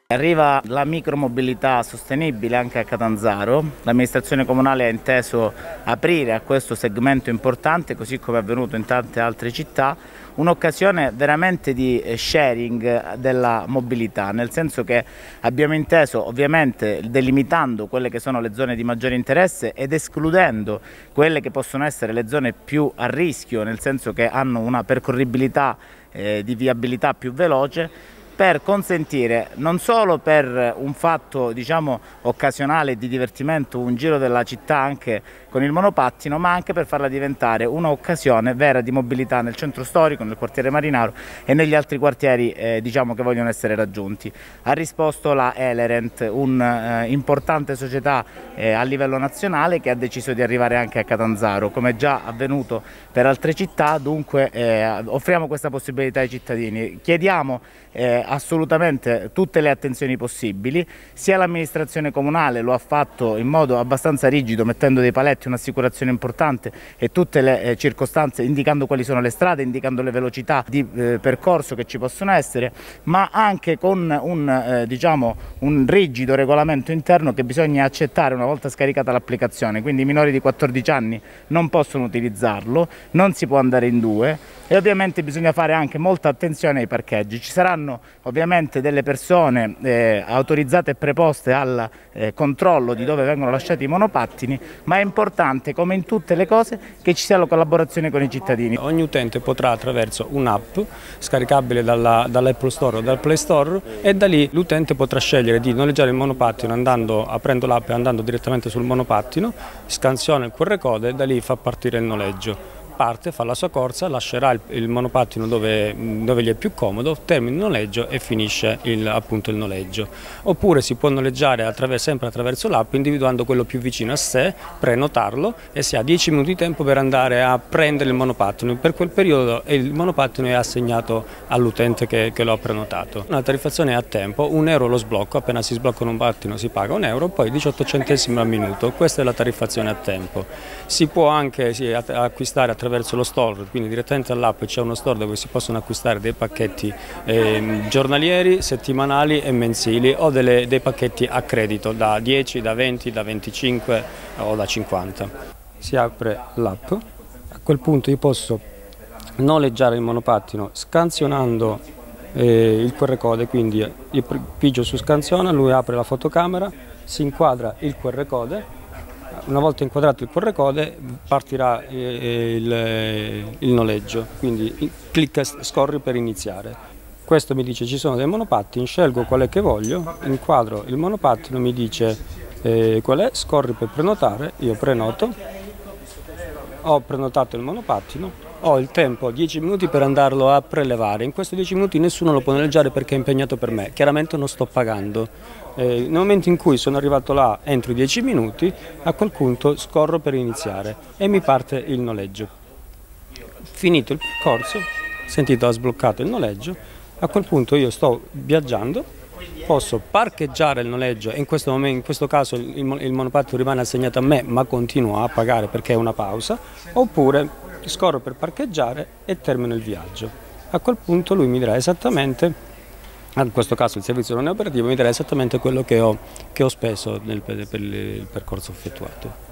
Arriva la micromobilità sostenibile anche a Catanzaro. L'amministrazione comunale ha inteso aprire a questo segmento importante, così come è avvenuto in tante altre città, un'occasione veramente di sharing della mobilità, nel senso che abbiamo inteso, ovviamente delimitando quelle che sono le zone di maggiore interesse ed escludendo quelle che possono essere le zone più a rischio, nel senso che hanno una percorribilità di viabilità più veloce, per consentire non solo per un fatto occasionale di divertimento un giro della città anche con il monopattino, ma anche per farla diventare un'occasione vera di mobilità nel centro storico, nel quartiere Marinaro e negli altri quartieri che vogliono essere raggiunti. Ha risposto la Elerent, un'importante società a livello nazionale che ha deciso di arrivare anche a Catanzaro, come già avvenuto per altre città. Dunque offriamo questa possibilità ai cittadini. Chiediamo assolutamente tutte le attenzioni possibili, sia l'amministrazione comunale lo ha fatto in modo abbastanza rigido, mettendo dei paletti, un'assicurazione importante e tutte le circostanze, indicando quali sono le strade, indicando le velocità di percorso che ci possono essere, ma anche con un rigido regolamento interno che bisogna accettare una volta scaricata l'applicazione. Quindi i minori di 14 anni non possono utilizzarlo, non si può andare in due e ovviamente bisogna fare anche molta attenzione ai parcheggi. Ci saranno ovviamente delle persone autorizzate e preposte al controllo di dove vengono lasciati i monopattini, ma è importante, come in tutte le cose, che ci sia la collaborazione con i cittadini. Ogni utente potrà, attraverso un'app scaricabile dall'Apple Store o dal Play Store, e da lì l'utente potrà scegliere di noleggiare il monopattino aprendo l'app e andando direttamente sul monopattino, scansiona il QR code e da lì fa partire il noleggio. Parte, fa la sua corsa, lascerà il monopattino dove gli è più comodo, termina il noleggio e finisce appunto il noleggio. Oppure si può noleggiare sempre attraverso l'app, individuando quello più vicino a sé, prenotarlo e si ha 10 minuti di tempo per andare a prendere il monopattino. Per quel periodo il monopattino è assegnato all'utente che lo ha prenotato. La tariffazione è a tempo, €1 lo sblocco, appena si sblocca un monopattino si paga €1, poi 18 centesimi al minuto. Questa è la tariffazione a tempo. Si può anche acquistare attraverso lo store, quindi direttamente all'app c'è uno store dove si possono acquistare dei pacchetti giornalieri, settimanali e mensili, o dei pacchetti a credito da 10, da 20, da 25 o da 50. Si apre l'app, a quel punto io posso noleggiare il monopattino scansionando il QR code, quindi io pigio su scansiona, lui apre la fotocamera, si inquadra il QR code. Una volta inquadrato il QR code partirà il noleggio, quindi clicca scorri per iniziare. Questo mi dice ci sono dei monopattini, scelgo quale che voglio, inquadro il monopattino, mi dice qual è, scorri per prenotare, io prenoto, ho prenotato il monopattino, ho il tempo, 10 minuti per andarlo a prelevare. In questi 10 minuti nessuno lo può noleggiare perché è impegnato per me, chiaramente non sto pagando. Nel momento in cui sono arrivato là entro i 10 minuti, a quel punto scorro per iniziare e mi parte il noleggio. Finito il percorso, sentito, ha sbloccato il noleggio, a quel punto io sto viaggiando, posso parcheggiare il noleggio e in questo caso il monopattino rimane assegnato a me ma continuo a pagare perché è una pausa, oppure scorro per parcheggiare e termino il viaggio. A quel punto lui mi dirà esattamente, in questo caso il servizio non è operativo, mi dirà esattamente quello che ho speso per il percorso effettuato.